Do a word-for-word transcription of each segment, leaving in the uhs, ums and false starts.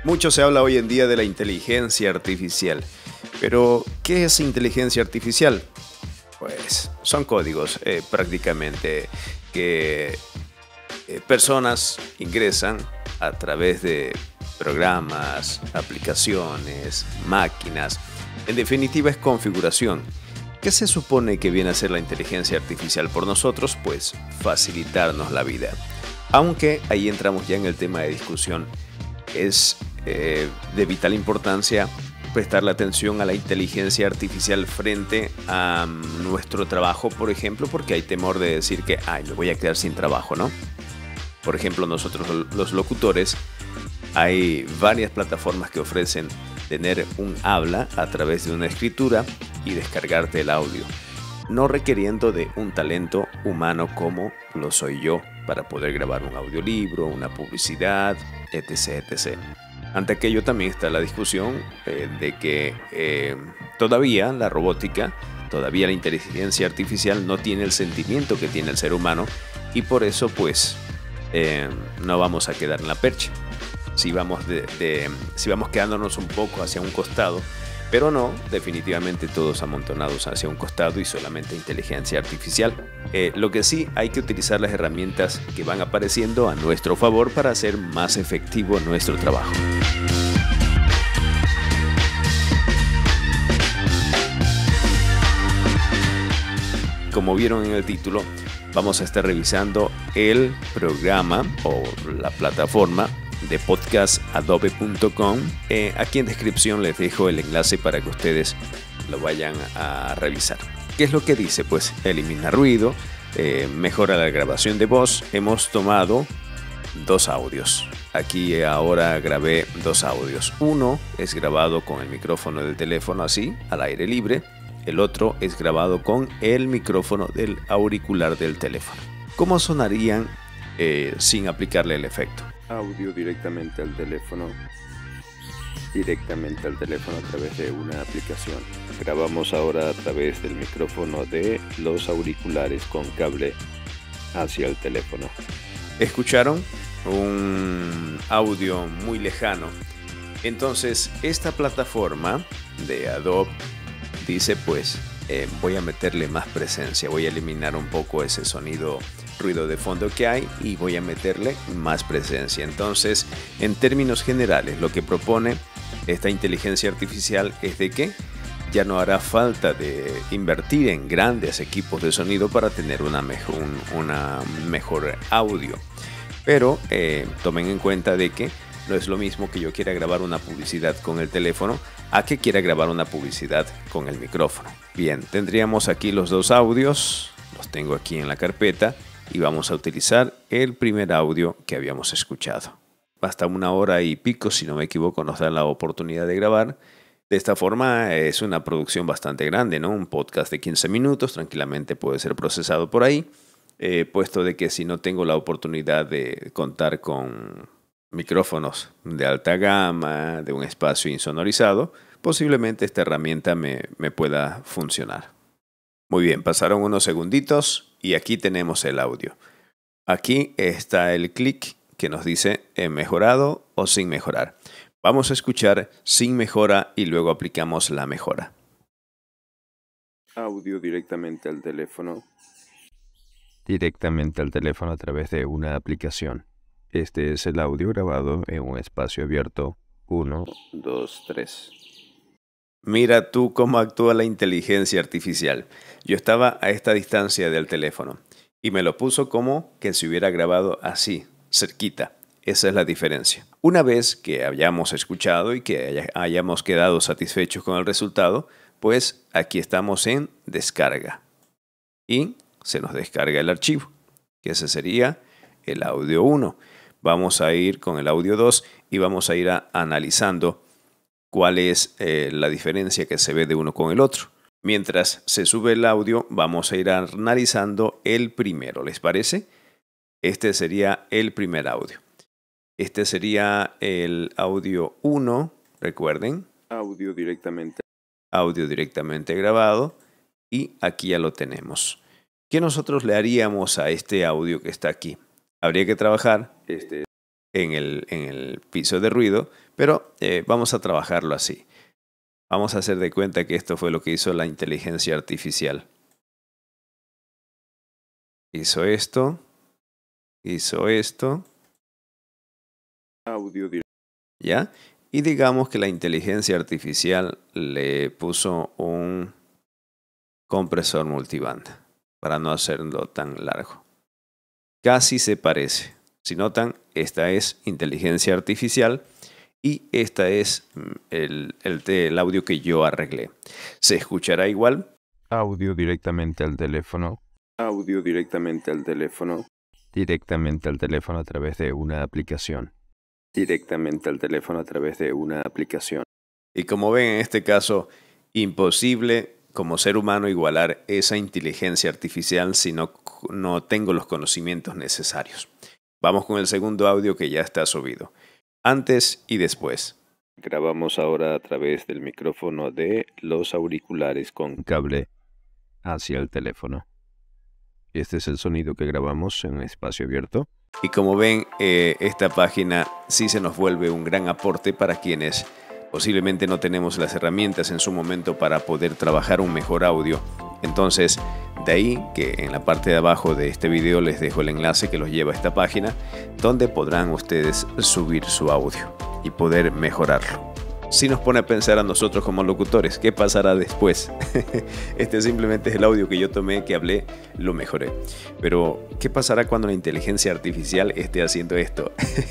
Mucho se habla hoy en día de la inteligencia artificial. Pero, ¿qué es inteligencia artificial? Pues son códigos eh, prácticamente que eh, personas ingresan a través de programas, aplicaciones, máquinas. En definitiva es configuración. ¿Qué se supone que viene a ser la inteligencia artificial por nosotros? Pues facilitarnos la vida. Aunque ahí entramos ya en el tema de discusión. Es eh, de vital importancia prestarle atención a la inteligencia artificial frente a um, nuestro trabajo, por ejemplo, porque hay temor de decir que, ay, me voy a quedar sin trabajo, ¿no? Por ejemplo, nosotros los locutores, hay varias plataformas que ofrecen tener un habla a través de una escritura y descargarte el audio, no requiriendo de un talento humano como lo soy yo para poder grabar un audiolibro, una publicidad, etc, etcétera. Ante aquello también está la discusión eh, de que eh, todavía la robótica, todavía la inteligencia artificial no tiene el sentimiento que tiene el ser humano y por eso pues eh, no vamos a quedar en la percha. Si vamos, de, de, si vamos quedándonos un poco hacia un costado, pero no, definitivamente todos amontonados hacia un costado y solamente inteligencia artificial. Eh, lo que sí, hay que utilizar las herramientas que van apareciendo a nuestro favor para hacer más efectivo nuestro trabajo. Como vieron en el título, vamos a estar revisando el programa o la plataforma de podcast adobe punto com. Eh, aquí en descripción les dejo el enlace para que ustedes lo vayan a revisar. ¿Qué es lo que dice? Pues elimina ruido, eh, mejora la grabación de voz. Hemos tomado dos audios. Aquí ahora grabé dos audios. Uno es grabado con el micrófono del teléfono así, al aire libre. El otro es grabado con el micrófono del auricular del teléfono. ¿Cómo sonarían eh, sin aplicarle el efecto? Audio directamente al teléfono, directamente al teléfono a través de una aplicación. Grabamos ahora a través del micrófono de los auriculares con cable hacia el teléfono. ¿Escucharon? Un audio muy lejano. Entonces, esta plataforma de Adobe dice pues, eh, voy a meterle más presencia, voy a eliminar un poco ese sonido ruido de fondo que hay y voy a meterle más presencia. Entonces, en términos generales, lo que propone esta inteligencia artificial es de que ya no hará falta de invertir en grandes equipos de sonido para tener una mejor, un, una mejor audio. Pero eh, tomen en cuenta de que no es lo mismo que yo quiera grabar una publicidad con el teléfono a que quiera grabar una publicidad con el micrófono. Bien, tendríamos aquí los dos audios, los tengo aquí en la carpeta. Y vamos a utilizar el primer audio que habíamos escuchado. Hasta una hora y pico, si no me equivoco, nos da la oportunidad de grabar. De esta forma es una producción bastante grande, ¿no? Un podcast de quince minutos tranquilamente puede ser procesado por ahí. Eh, puesto de que si no tengo la oportunidad de contar con micrófonos de alta gama, de un espacio insonorizado, posiblemente esta herramienta me, me pueda funcionar. Muy bien, pasaron unos segunditos y aquí tenemos el audio. Aquí está el clic que nos dice en mejorado o sin mejorar. Vamos a escuchar sin mejora y luego aplicamos la mejora. Audio directamente al teléfono. Directamente al teléfono a través de una aplicación. Este es el audio grabado en un espacio abierto. uno, dos, tres. Mira tú cómo actúa la inteligencia artificial. Yo estaba a esta distancia del teléfono y me lo puso como que se hubiera grabado así, cerquita. Esa es la diferencia. Una vez que hayamos escuchado y que hayamos quedado satisfechos con el resultado, pues aquí estamos en descarga. Y se nos descarga el archivo, que ese sería el audio uno. Vamos a ir con el audio dos y vamos a ir a, analizando cuál es eh, la diferencia que se ve de uno con el otro. Mientras se sube el audio, vamos a ir analizando el primero, ¿les parece? Este sería el primer audio. Este sería el audio uno, recuerden. Audio directamente. Audio directamente grabado y aquí ya lo tenemos. ¿Qué nosotros le haríamos a este audio que está aquí? Habría que trabajar. Este en el, en el piso de ruido, pero eh, vamos a trabajarlo así. Vamos a hacer de cuenta que esto fue lo que hizo la inteligencia artificial. Hizo esto, hizo esto, Audio directo. ¿ya? Y digamos que la inteligencia artificial le puso un compresor multibanda, para no hacerlo tan largo. Casi se parece. Si notan, esta es inteligencia artificial y esta es el, el, el audio que yo arreglé. ¿Se escuchará igual? Audio directamente al teléfono. Audio directamente al teléfono. Directamente al teléfono a través de una aplicación. Directamente al teléfono a través de una aplicación. Y como ven, en este caso, imposible como ser humano igualar esa inteligencia artificial si no, no tengo los conocimientos necesarios. Vamos con el segundo audio que ya está subido. Antes y después. Grabamos ahora a través del micrófono de los auriculares con cable hacia el teléfono. Este es el sonido que grabamos en espacio abierto. Y como ven, eh, esta página sí se nos vuelve un gran aporte para quienes posiblemente no tenemos las herramientas en su momento para poder trabajar un mejor audio. Entonces, de ahí que en la parte de abajo de este video les dejo el enlace que los lleva a esta página, donde podrán ustedes subir su audio y poder mejorarlo. Si nos pone a pensar a nosotros como locutores, ¿qué pasará después? Este simplemente es el audio que yo tomé, que hablé, lo mejoré. Pero, ¿qué pasará cuando la inteligencia artificial esté haciendo esto?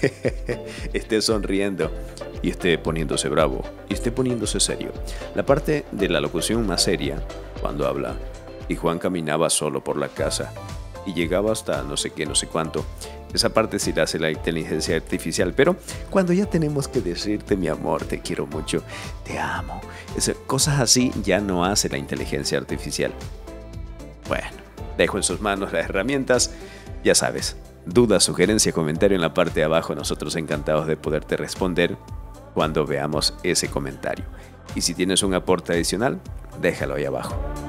Esté sonriendo y esté poniéndose bravo y esté poniéndose serio. La parte de la locución más seria, cuando habla, y Juan caminaba solo por la casa y llegaba hasta no sé qué, no sé cuánto. Esa parte sí la hace la inteligencia artificial, pero cuando ya tenemos que decirte mi amor, te quiero mucho, te amo, esas cosas así ya no hace la inteligencia artificial. Bueno, dejo en sus manos las herramientas, ya sabes, duda, sugerencia, comentario en la parte de abajo, nosotros encantados de poderte responder cuando veamos ese comentario. Y si tienes un aporte adicional, déjalo ahí abajo.